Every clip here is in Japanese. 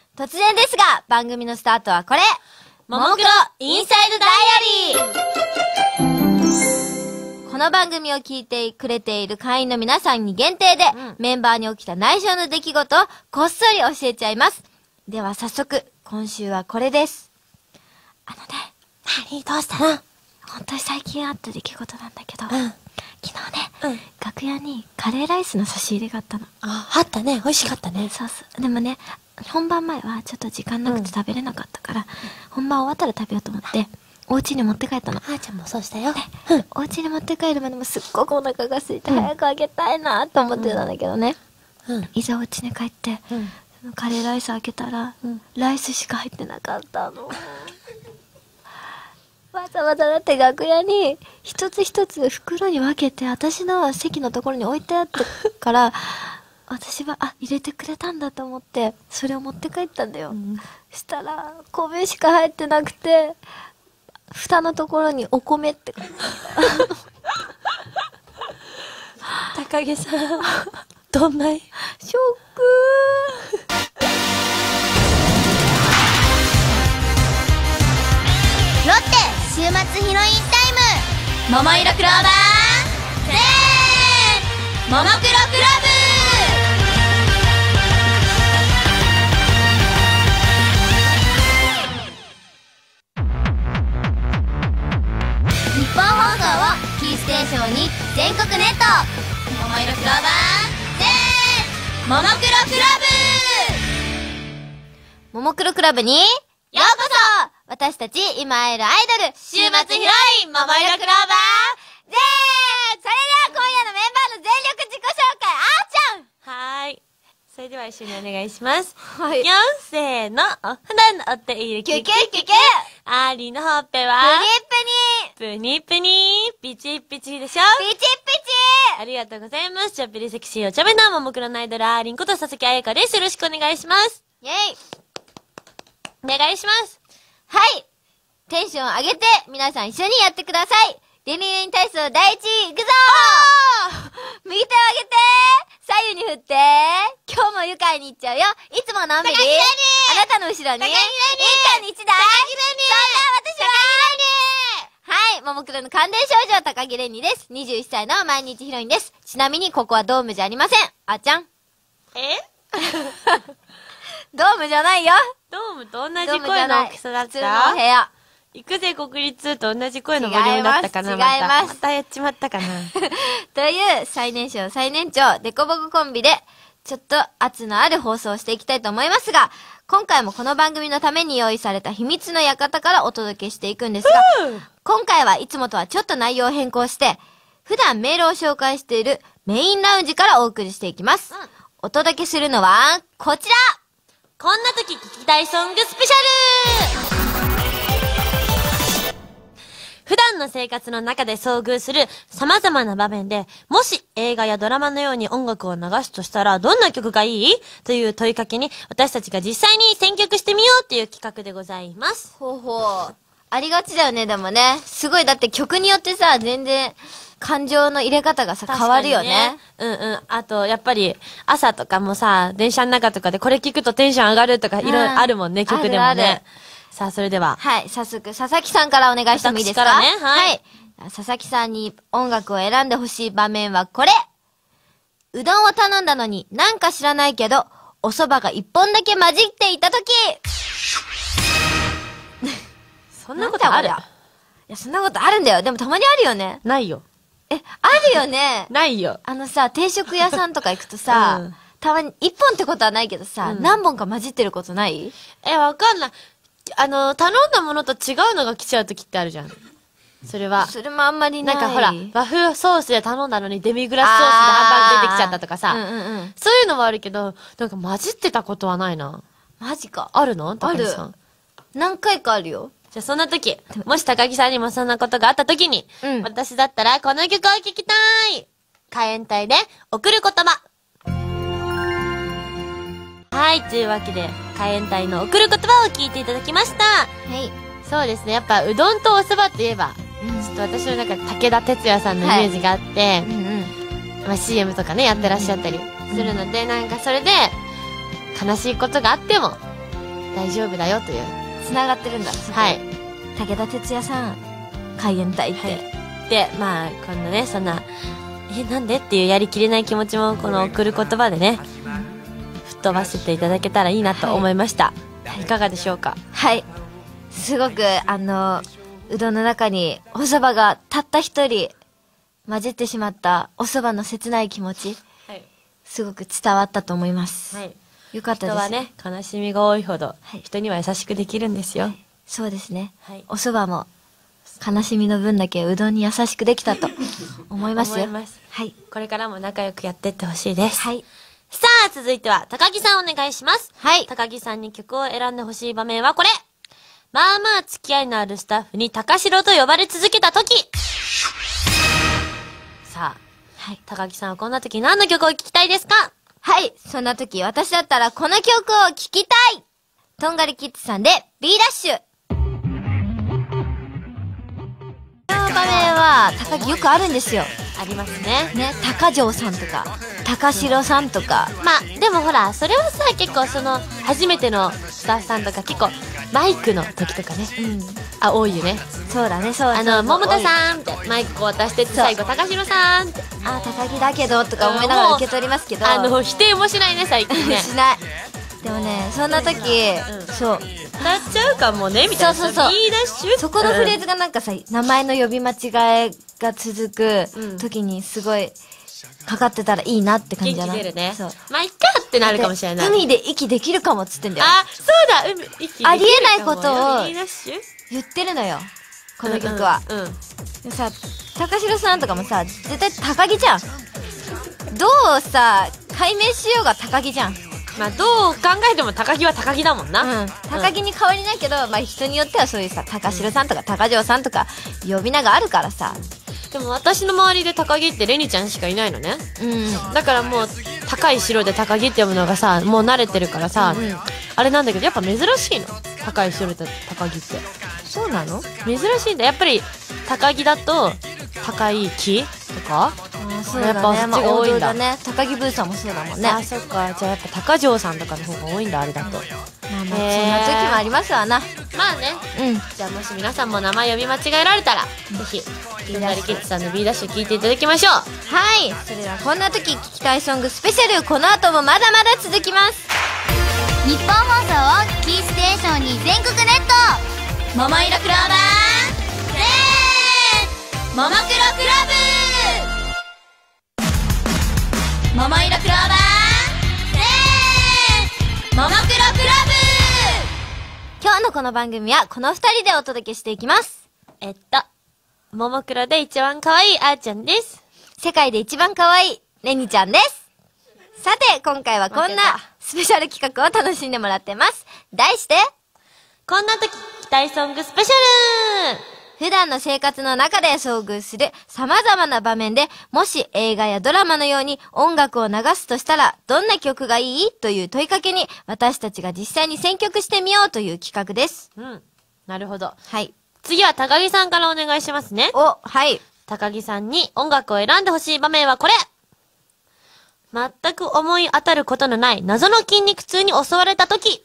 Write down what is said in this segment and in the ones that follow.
突然ですが、番組のスタートはこれ。 ももクロインサイドダイアリー。 この番組を聞いてくれている会員の皆さんに限定で、メンバーに起きた内緒の出来事をこっそり教えちゃいます。では早速、今週はこれです。 何どうしたの？ 本当に最近あった出来事なんだけど、昨日ね、楽屋にカレーライスの差し入れがあったの。 あったね。美味しかったね。 そうそう。でもね、本番前はちょっと時間なくて食べれなかったから、本番終わったら食べようと思って、お家に持って帰ったの。 あーちゃんもそうしたよ。 お家に持って帰るまでもすっごくお腹が空いて早くあげたいなと思ってたんだけどね。いざお家に帰って、カレーライス開けたら、ライスしか入ってなかったの。わざわざだって楽屋に一つ一つ袋に分けて私の席のところに置いてあったから、私は入れてくれたんだと思ってそれを持って帰ったんだよ。したら米しか入ってなくて、蓋のところにお米って高木さんどんなショック。 ロッテ週末ヒロインタイム、 ももいろクローバーぜーん、ももクロクラブ。 日本放送をキーステーションに全国ネット、 ももいろクローバーぜーん、ももクロクラブ。 ももクロクラブにようこそ。 私たち今会えるアイドル週末ヒロインももいろクローバーぜーん。それでは今夜のメンバーの全力自己紹介、あはーい。それでは一緒にお願いします。 ーちゃん。はい。 よんせーの。普段乗っているキュキュキュキュアーリーのほっぺプはニプニプニピチピチでしょ。 プニピチピありがとうございます。ちょっぴりセクシーおちゃめなももクロのアイドルアーリンこと佐々木彩香です。よろしくお願いします。 チイェイ。 お願いします。 はい。テンション上げて皆さん一緒にやってください。デニエン体操第一いくぞー。右手を上げて左右に振って今日も愉快にいっちゃうよ。いつものんびりあなたの後ろに一家に一台そんな私ははい、ももクロの関連少女高木れにです。21歳の毎日ヒロインです。ちなみにここはドームじゃありません。あっちゃんドームじゃないよ。 ドームと同じ声の大きさだっ普通の部た？ 屋。 行くぜ国立と同じ声のボリュームだったかな。 違いますまたやっちまったかな。 という最年少最年長デコボココンビでちょっと圧のある放送をしていきたいと思いますが、今回もこの番組のために用意された秘密の館からお届けしていくんですが、今回はいつもとはちょっと内容を変更して普段メールを紹介しているメインラウンジからお送りしていきます。お届けするのはこちら、 こんな時聞きたいソングスペシャル。普段の生活の中で遭遇する様々な場面で、もし映画やドラマのように音楽を流すとしたらどんな曲がいい？という問いかけに私たちが実際に選曲してみようっていう企画でございます。 ほうほう。ありがちだよね、でもね。すごい、だって曲によってさ、全然感情の入れ方がさ、変わるよね。 うんうん。あと、やっぱり、朝とかもさ、電車の中とかでこれ聞くとテンション上がるとか、いろいろあるもんね、曲でもあるあるね。さあ、それでは。 はい、早速、佐々木さんからお願いしてもいいですか？ 私からねはい。 佐々木さんに音楽を選んでほしい場面はこれ！うどんを頼んだのになんか知らないけど、お蕎麦が一本だけ混じっていたときそんなことある？ いや、そんなことあるんだよ。でもたまにあるよね。 ないよ。 あるよね。 ないよ。 定食屋さんとか行くとさ、たまに、一本ってことはないけどさ、何本か混じってることない？ わかんない。頼んだものと違うのが来ちゃうときってあるじゃん。それは。 それもあんまりない。 なんかほら、和風ソースで頼んだのにデミグラスソースでハンバーグ出てきちゃったとかさ。そういうのもあるけど、なんか混じってたことはないな。 マジか。 あるの？高木さん。 何回かあるよ。 じゃあそんな時、もし高木さんにもそんなことがあった時に、私だったらこの曲を聴きたい！火炎隊で送る言葉。はい、というわけで、火炎隊の送る言葉を聞いていただきました。 はい。 そうですね、やっぱうどんとお蕎麦といえば、ちょっと私の中で武田鉄矢さんのイメージがあって、まあ CM とかね、やってらっしゃったりするので、なんかそれで、悲しいことがあっても、 大丈夫だよという。 繋がってるんだ。 はい。 武田鉄矢さん、海援隊って。 はい。で、まあ、こんなね、そんな、なんでっていうやりきれない気持ちも、この送る言葉でね、吹っ飛ばせていただけたらいいなと思いました。はい、いかがでしょうか？ はい。すごく、うどんの中にお蕎麦がたった一人混じってしまったお蕎麦の切ない気持ち、はい、すごく伝わったと思います。はい。よかったです。人はね、 悲しみが多いほど、人には優しくできるんですよ。はい、 そうですね。はい、お蕎麦も悲しみの分だけうどんに優しくできたと思いますよ。思います。はい。これからも仲良くやっていってほしいです。はい。さあ、続いては、高木さんお願いします。はい。高木さんに曲を選んでほしい場面はこれ。まあまあ付き合いのあるスタッフに高城と呼ばれ続けた時。さあ、はい。高木さんはこんな時何の曲を聴きたいですか？ はい。そんな時、私だったらこの曲を聴きたい！とんがりキッズさんで B ダッシュ。この場面は高木よくあるんですよ。 ありますね。 ね、高城さんとか、高城さんとか。 まあ、でもほら、それはさ、結構初めてのスタッフさんとか結構、マイクの時とかね。うん。あ、多いよね。 そうだね、そう。 桃田さんってマイクを渡してって最後、高城さんって。 あ、高木だけどとか思いながら受け取りますけど。 否定もしないね、最近ね。 しない。でもね、そんな時、そう。 なっちゃうかもね、みたいな。 そうそうそう。 B ダッシュそこのフレーズがなんかさ、名前の呼び間違いが続く時にすごいかかってたらいいなって感じじゃない？ 元気出るね。そう。まあ、いっかってなるかもしれない。 海で息できるかもっつってんだよ。 あ、そうだ、息できるかも。 ありえないことを B ダッシュ言ってるのよ。この曲は。でさ、高城さんとかもさ、絶対高木じゃん。どうさ、解明しようが高木じゃん。 まあ、どう考えても高木は高木だもんな。 うん。高木に変わりないけど、まあ人によってはそういうさ、高城さんとか高城さんとか呼び名があるからさ。 でも私の周りで高木ってレニちゃんしかいないのね。うん。だからもう、高い城で高木って呼ぶのがさ、もう慣れてるからさ、あれなんだけど、やっぱ珍しいの。高い城で高木って。 そうなの？ 珍しいんだ。やっぱり、高木だと、高い木とかそうだね。やっぱそっちが多いんだね。高木ブーさんもそうだもんね。 あ、そっか。じゃあやっぱ高城さんとかの方が多いんだ、あれだと。まあそんな時もありますわな。 まあね。うん。じゃあもし皆さんも名前呼び間違えられたら、ぜひ、トンガリキッズさんの B ダッシュ聞いていただきましょう。はい。それではこんな時聞きたいソングスペシャル、この後もまだまだ続きます。 日本放送をキーステーションに全国ネット、ももいろクローバーももクロクラブ、ももいろクローバーももクロクラブ。 今日のこの番組はこの2人でお届けしていきます。 ももクロで一番可愛いあーちゃんです。 世界で一番可愛いレニちゃんです。さて、今回はこんなスペシャル企画を楽しんでもらってます。題して、 こんな時聞きたいソングスペシャル。 普段の生活の中で遭遇する様々な場面で、もし映画やドラマのように音楽を流すとしたら、どんな曲がいい？という問いかけに、私たちが実際に選曲してみようという企画です。 うん。なるほど。 はい。 次は高木さんからお願いしますね。 はい。 高木さんに音楽を選んでほしい場面はこれ。全く思い当たることのない謎の筋肉痛に襲われたとき。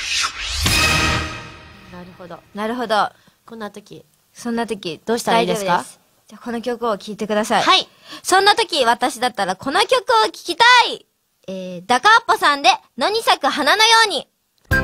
なるほど。 なるほど。 こんなとき。 そんなとき。 どうしたらいいですか？ じゃあこの曲を聴いてください。 はい。 そんなとき、私だったらこの曲を聴きたい！ダカッポさんで、野に咲く花のように。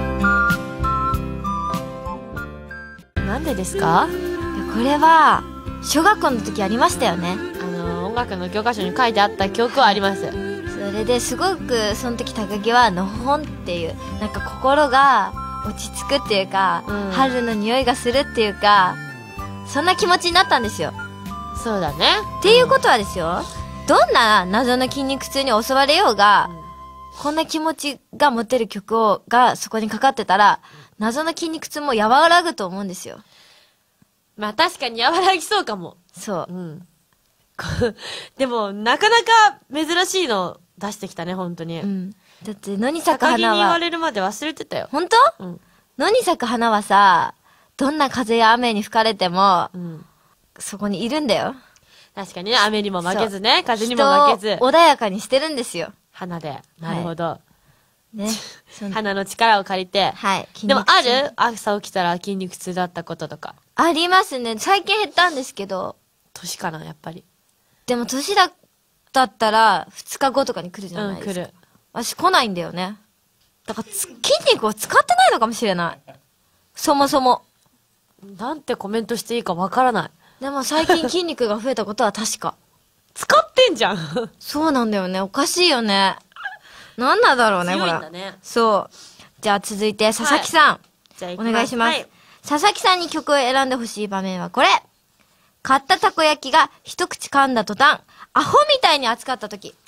なんでですか？ これは、小学校の時ありましたよね。 音楽の教科書に書いてあった記憶はあります。 それですごく、その時高木はのほんっていう、なんか心が落ち着くっていうか、春の匂いがするっていうか、そんな気持ちになったんですよ。 そうだね。 っていうことはですよ、どんな謎の筋肉痛に襲われようが、こんな気持ちが持てる曲がそこにかかってたら、謎の筋肉痛も和らぐと思うんですよ。 まあ確かに和らぎそうかも。 そう。 うん。でも、なかなか珍しいの出してきたね、本当に。うん。 だって、野に咲く花は。 高木に言われるまで忘れてたよ。 本当？うん。野に咲く花はさ、どんな風や雨に吹かれても、そこにいるんだよ。 確かにね、雨にも負けずね、風にも負けず。 人を穏やかにしてるんですよ。 花で。なるほど。 ね。 鼻の力を借りて。 はい。 でもある朝起きたら筋肉痛だったこととか。 ありますね。最近減ったんですけど。 年かな、やっぱり。 でも年だったら、2日後とかに来るじゃないですか。 来る。 私来ないんだよね。だから筋肉を使ってないのかもしれない。そもそも。 なんてコメントしていいかわからない。 でも最近筋肉が増えたことは確か。 使ってんじゃん。 そうなんだよね。おかしいよね。なんなんだろうね、これ。 強いんだね。 そう。じゃあ続いて、佐々木さん。 じゃあお願いします。 はい、 佐々木さんに曲を選んでほしい場面はこれ。買ったたこ焼きが一口噛んだ途端、アホみたいに熱かった時。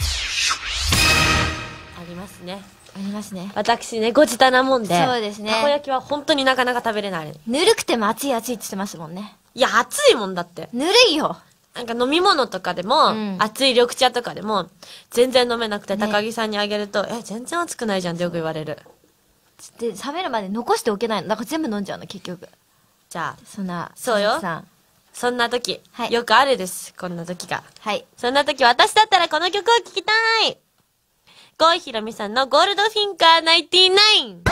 ありますね。 ありますね。 私ね、ご自他なもんで。 そうですね。 たこ焼きは本当になかなか食べれない。 ぬるくても熱い熱いって言ってますもんね。 いや、熱いもんだって。 ぬるいよ。 なんか飲み物とかでも、熱い緑茶とかでも、全然飲めなくて、 ね高木さんにあげると、全然熱くないじゃんってよく言われる。 で、冷めるまで残しておけないの。だから全部飲んじゃうの、結局。 じゃあ、 そんな、 そうよ佐々木さん。 そんな時、 はいよくあるです。こんな時が。 はい。 そんな時、私だったらこの曲を聴きたい。郷ひろみさんのゴールドフィンカー99。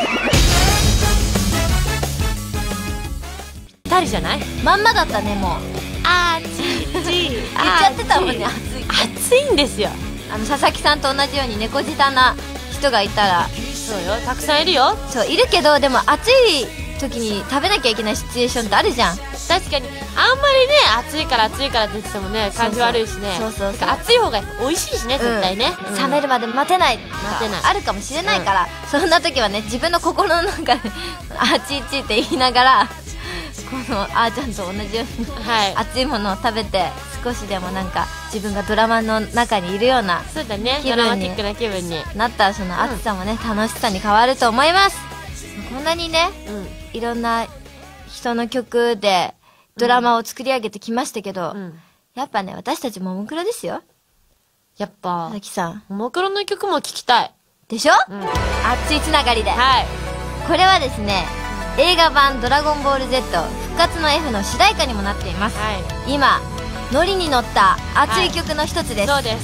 ぴったりじゃない？ まんまだったね、もう。 あーちーちー。 言っちゃってたもんね、熱い。 熱いんですよ。 佐々木さんと同じように猫舌な人がいたら、 そうよ、たくさんいるよ。 そう、いるけど、でも暑い時に食べなきゃいけないシチュエーションってあるじゃん。 確かに、あんまりね、暑いからって言っててもね、感じ悪いしね。 そうそうそうてか暑い方が美味しいしね、絶対ね。 冷めるまで待てない。 待てないあるかもしれないから、そんな時はね、自分の心の中で、あちいちって言いながら、このあーちゃんと同じように、 はい。 熱いものを食べて、少しでもなんか自分がドラマの中にいるようなそうだね、 気分にドラマティックな気分に。 なったら、その暑さもね、楽しさに変わると思います。こんなにね、いろんな人の曲でドラマを作り上げてきましたけど、やっぱね、私たちももクロですよ。 やっぱ佐々、木さん。 ももクロの曲も聴きたい。 でしょ、熱いつながりで。 はい。 これはですね、映画版ドラゴンボール Z 復活の F の主題歌にもなっています。 は今、ノリに乗った熱い曲の一つです。 そうです。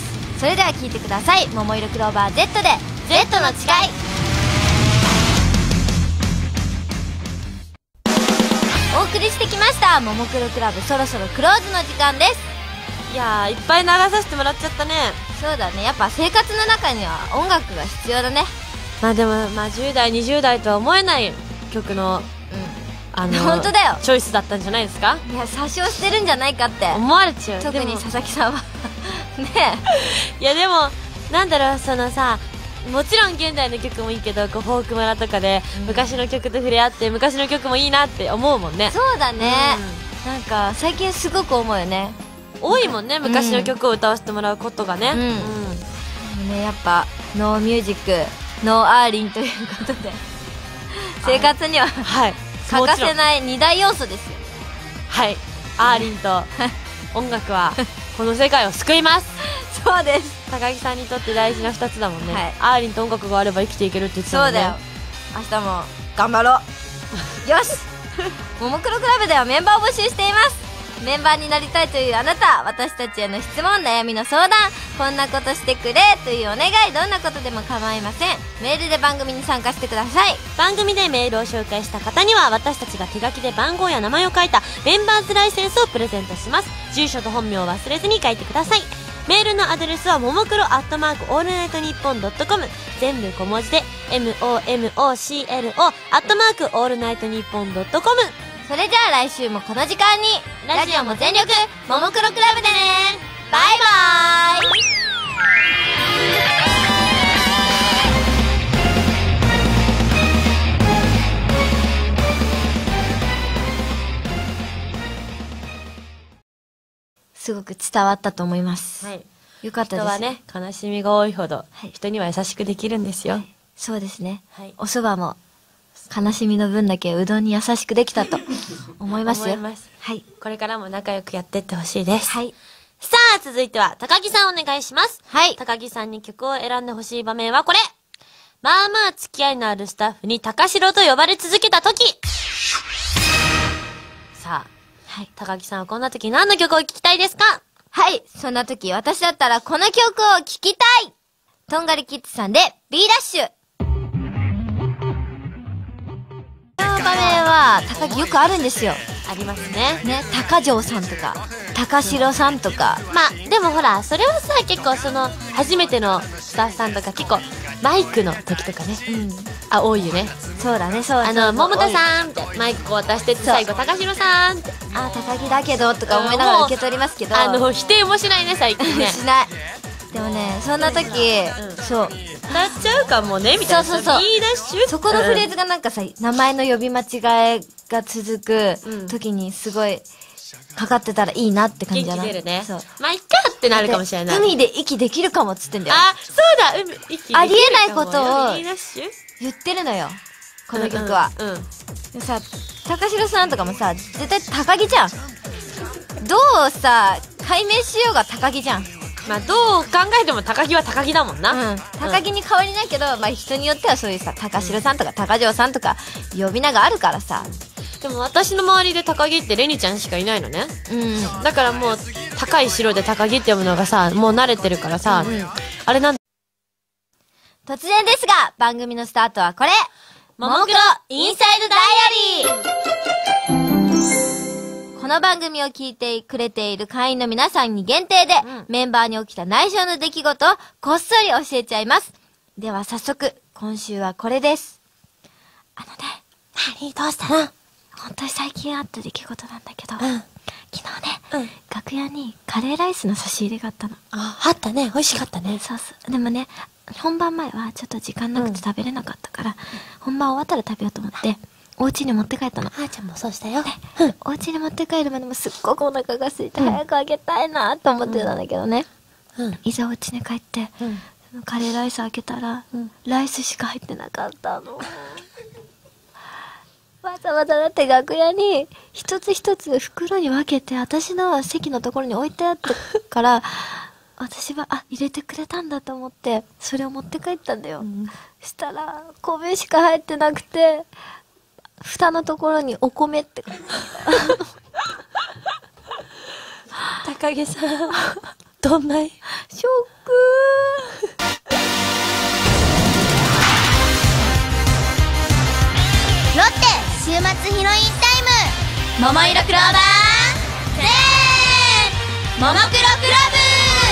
それでは聴いてください。桃色クローバー Z で Z の誓い。お送りしてきましたももクロクラブ、そろそろクローズの時間です。 いやー、いっぱい流させてもらっちゃったね。 そうだね、やっぱ生活の中には音楽が必要だね。 まあでも、10代、20代とは思えない曲の、 本当だよ。 チョイスだったんじゃないですか？ いや、詐称してるんじゃないかって思われちゃう。 特に佐々木さんはねいやでも、なんだろう、そのさ、もちろん現代の曲もいいけど、こうフォーク村とかで昔の曲と触れ合って昔の曲もいいなって思うもんね。 そうだね、なんか最近すごく思うよね。 多いもんね、昔の曲を歌わせてもらうことがね。 ね、やっぱノーミュージックノーアーリンということで生活にははい欠かせない2大要素ですよ。 はい、アーリンと音楽はこの世界を救います。 そうです。 高木さんにとって大事な2つだもんね、 はい、 アーリンと音楽があれば生きていけるって言ってたもんね。 そうだよ。明日も頑張ろうよしももクロクラブではメンバーを募集しています。メンバーになりたいというあなた、私たちへの質問、悩みの相談、こんなことしてくれというお願い、どんなことでも構いません。メールで番組に参加してください。 番組でメールを紹介した方には私たちが手書きで番号や名前を書いたメンバーズライセンスをプレゼントします。住所と本名を忘れずに書いてください。メールのアドレスはももクロ@オールナイトニッポン.com、全部小文字で MOMOCRO @オールナイトニッポン.com。 それじゃあ来週もこの時間にラジオも全力ももクロクラブでね。バイバーイ。すごく伝わったと思います。 はい、 よかったです。 人はね、悲しみが多いほど、 はい、 人には優しくできるんですよ。はい、 そうですね。 はい、 お蕎麦も悲しみの分だけうどんに優しくできたと思いますよ。 思います。 はい。 これからも仲良くやってってほしいです。 はい。 さあ、続いては高木さんお願いします。 はい。 高木さんに曲を選んでほしい場面はこれ。まあまあ付き合いのあるスタッフに高城と呼ばれ続けた時。さあ、はい。高木さんはこんな時何の曲を聴きたいですか？ はい。そんな時、私だったらこの曲を聴きたい。とんがりキッズさんで B ダッシュ。 が高木よくあるんですよ。 ありますね。 ね、高城さんとか、高城さんとか。 まあ、でもほら、それはさ、結構その、初めてのスタッフさんとか、結構、マイクの時とかね。 うん。 あ、多いよね。 そうだね、そう。 桃田さんって、マイクこう渡してって、最後、高城さんって。 あ、高木だけど、とか思いながら受け取りますけど。 否定もしないね、最近ね。 しない。でもね、そんな時、そう。 なっちゃうかもね、みたいな。 そう。 言い出しゅそこのフレーズがなんかさ、名前の呼び間違いが続く時にすごいかかってたらいいなって感じじゃない？ 元気出るね。 そう。 まあ、いっかってなるかもしれない。 海で息できるかもっつってんだよ。 あ、そうだ、息できるかも。 ありえないことを言い出しゅ言ってるのよ。この曲は。でさ、高城さんとかもさ、絶対高木じゃん。どうさ、解明しようが高木じゃん。 まあ、どう考えても高木は高木だもんな。 うん。高木に変わりないけど、まあ人によってはそういうさ、高城さんとか高城さんとか呼び名があるからさ。 でも私の周りで高木ってレニちゃんしかいないのね。 うん。 だからもう、高い城で高木って呼ぶのがさ、もう慣れてるからさ、あれなん突然ですが、番組のスタートはこれ、 ももクロインサイドダイアリー。 この番組を聞いてくれている会員の皆さんに限定で、メンバーに起きた内緒の出来事をこっそり教えちゃいます。では早速、今週はこれです。 何どうしたの？ 本当に最近あった出来事なんだけど、昨日ね、楽屋にカレーライスの差し入れがあったの。 あったね。美味しかったね。 そうそう。でもね、本番前はちょっと時間なくて食べれなかったから、本番終わったら食べようと思って、お家に持って帰ったの。 あーちゃんもそうしたよ。 お家に持って帰るまでもすっごくお腹が空いて早くあげたいなと思ってたんだけどね。いざお家に帰って、そのカレーライス開けたら、ライスしか入ってなかったの。わざわざだって楽屋に一つ一つ袋に分けて私の席のところに置いてあったから、私は入れてくれたんだと思ってそれを持って帰ったんだよ。したら米しか入ってなくて、蓋のところにお米って高木さん、どんなショック。 ロッテ週末ヒロインタイム、桃色クローバーゼーン、ももクロクラブ。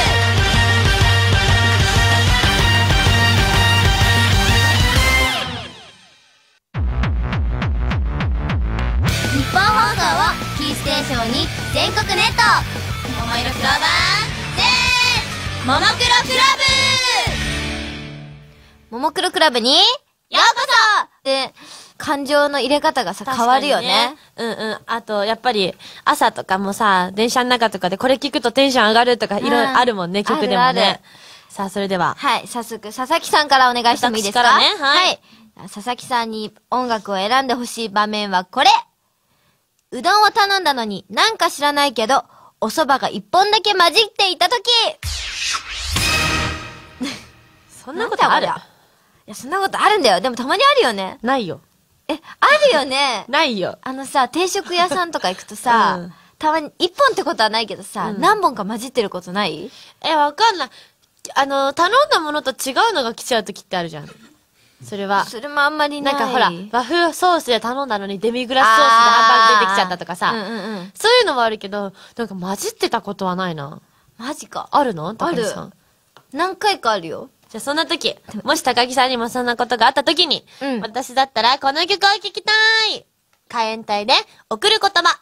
日本放送をキーステーションに全国ネット、桃色クローバーゼーン、ももクロクラブ。 ももクロクラブにようこそで、感情の入れ方がさ、変わるよね。 あと、やっぱり、朝とかもさ、電車の中とかでこれ聞くとテンション上がるとか、いろいろあるもんね、曲でもね。さあ、それでは。 はい、早速、佐々木さんからお願いしてもいいですか？ 私からね、はい。 佐々木さんに音楽を選んでほしい場面はこれ！うどんを頼んだのになんか知らないけど、お蕎麦が一本だけ混じっていたときそんなことある？ いや、そんなことあるんだよ。でもたまにあるよね。 ないよ。 あるよね。 ないよ。 さ、定食屋さんとか行くとさ、たまに、一本ってことはないけどさ、何本か混じってることない？ わかんない。頼んだものと違うのが来ちゃうときってあるじゃん。それは。 それもあんまりない。 なんかほら、和風ソースで頼んだのにデミグラスソースでハンバーグ出てきちゃったとかさ。そういうのもあるけど、なんか混じってたことはないな。 マジか。 あるの？高木さん。 何回かあるよ。 じゃあそんな時、もし高木さんにもそんなことがあった時に、私だったらこの曲を聴きたい！海援隊で送る言葉。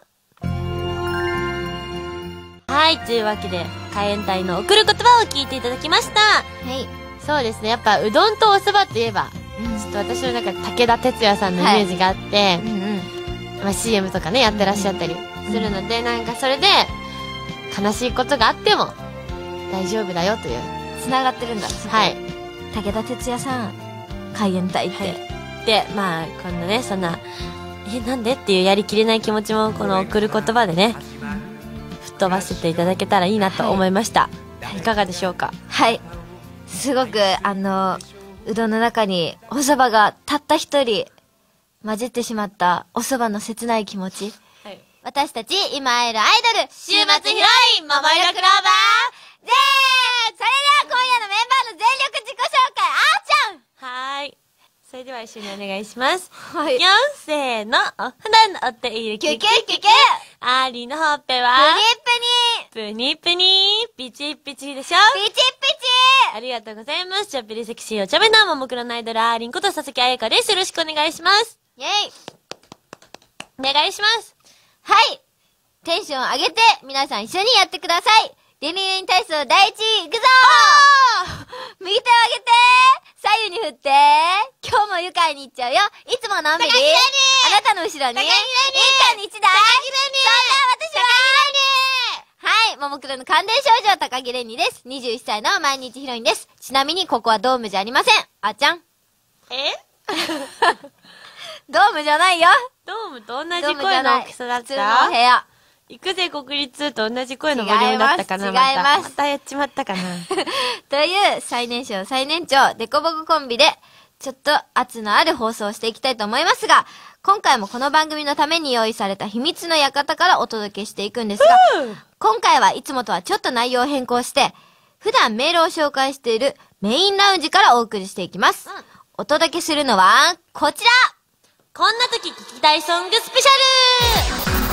はい、というわけで、海援隊の送る言葉を聞いていただきました。 はい。 そうですね、やっぱうどんとお蕎麦といえば、ちょっと私の中で武田鉄矢さんのイメージがあって、まあ CM とかね、やってらっしゃったりするので、なんかそれで、悲しいことがあっても、大丈夫だよという。 繋がってるんだ。 はい。 武田鉄矢さん、海援隊って。 で、まあ、こんなね、そんな、なんでっていうやりきれない気持ちも、この送る言葉でね、吹っ飛ばせていただけたらいいなと思いました。いかがでしょうか？ はい。すごく、うどんの中にお蕎麦がたった一人混じってしまったお蕎麦の切ない気持ち。はい。私たち、今会えるアイドル、週末ヒロイン、桃色クローバー、ゼーン！それでは今夜のメンバーの全力自己紹介、あーちゃん！ はーい。そそれでは一緒にお願いします。 はい。 よん、せーの。普段乗っているキュキュキュキュアーリーのほっぺは、 プニプニプニピチピチでしょピチピチありがとうございます。ちょっぴりセクシーお茶目なももクロのアイドルアーリンこと佐々木彩香です。よろしくお願いします。 イェイお願いします。 はい。テンション上げて、皆さん一緒にやってください。レニレニ体操第一、いくぞー右手を上げて左右に振って今日も愉快に行っちゃうよ。いつものんびりあなたの後ろに一家に一台そんな私ははい、ももクロの関連少女高木レニです。21歳の毎日ヒロインです。ちなみにここはドームじゃありません。あっちゃんドームじゃないよ。 ドームと同じ声の大きさだった？ 普通の部屋。 行くぜ国立と同じ声のボリュームだったかな。 違います。 またやっちまったかな。 という最年少最年長デコボココンビでちょっと圧のある放送をしていきたいと思いますが、今回もこの番組のために用意された秘密の館からお届けしていくんですが、今回はいつもとはちょっと内容を変更して普段メールを紹介しているメインラウンジからお送りしていきます。お届けするのはこちら、 こんな時聞きたいソングスペシャル。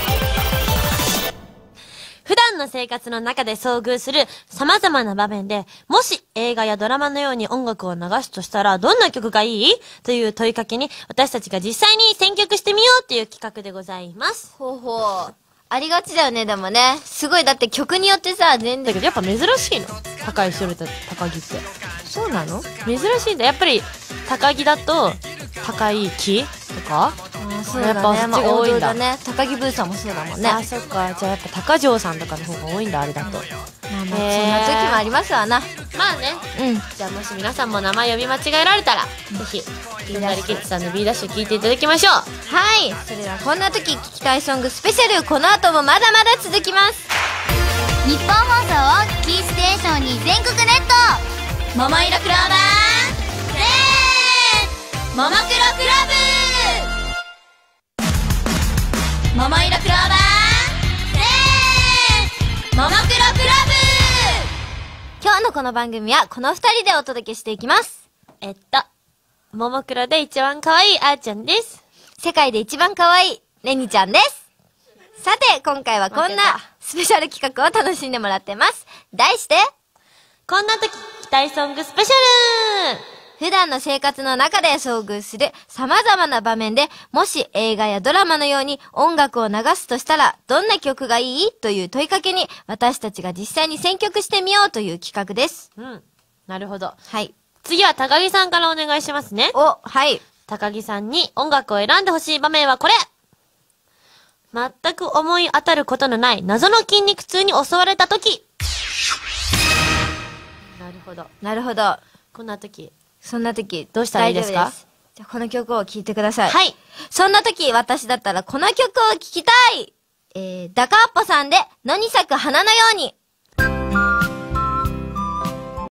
普段の生活の中で遭遇する様々な場面で、もし映画やドラマのように音楽を流すとしたらどんな曲がいいという問いかけに私たちが実際に選曲してみようという企画でございます。 ほうほう。ありがちだよね、でもね。すごい、だって曲によってさ、全然。 だけどやっぱ珍しいの。高いそれと高木って。 そうなの？ 珍しいんだ。やっぱり高木だと高い木とかそうだね。 やっぱそっちが多いんだ。 ね。高木ブーさんもそうだもんね。 あ、そっか。じゃあやっぱ高城さんとかの方が多いんだ、あれだと。 まあそんな時もありますわな。 まあね。 うん。 じゃあもし皆さんも名前呼び間違えられたら、ぜひ、ビーダリキッズさんの B ダッシュ聞いていただきましょう。 はい。それではこんな時聞きたいソングスペシャル、この後もまだまだ続きます。 日本放送をキーステーションに全国ネット桃色クローバーゼーンももクロクラブ桃色クローバーゼーンももクロクラブ。 今日のこの番組はこの二人でお届けしていきます。 ももクロで一番可愛いあーちゃんです。 世界で一番可愛いレニちゃんです。さて、今回はこんなスペシャル企画を楽しんでもらってます。題して、 こんな時聞きたいソングスペシャル。 普段の生活の中で遭遇する様々な場面で、もし映画やドラマのように音楽を流すとしたら、どんな曲がいいという問いかけに、私たちが実際に選曲してみようという企画です。 うん。なるほど。 はい。 次は高木さんからお願いしますね。 はい。 高木さんに音楽を選んでほしい場面はこれ。全く思い当たることのない謎の筋肉痛に襲われた時。なるほど。 なるほど。 こんな時。 そんな時、 どうしたらいいですか？ 大丈夫です。じゃあこの曲を聴いてください。 はい。 そんな時、私だったらこの曲を聴きたい。ダカーッポさんで、野に咲く花のように。